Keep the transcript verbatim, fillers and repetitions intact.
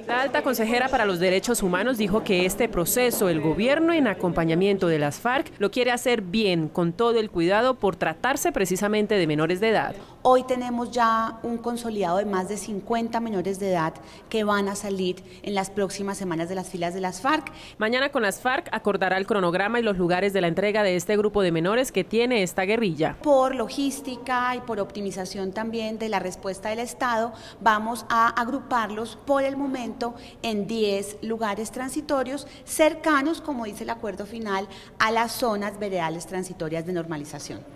La alta consejera para los derechos humanos dijo que este proceso, el gobierno en acompañamiento de las FARC, lo quiere hacer bien, con todo el cuidado por tratarse precisamente de menores de edad. Hoy tenemos ya un consolidado de más de cincuenta menores de edad que van a salir en las próximas semanas de las filas de las FARC. Mañana con las FARC acordará el cronograma y los lugares de la entrega de este grupo de menores que tiene esta guerrilla. Por logística y por optimización también de la respuesta del Estado, vamos a agruparlos por el momento en diez lugares transitorios cercanos, como dice el acuerdo final, a las zonas veredales transitorias de normalización.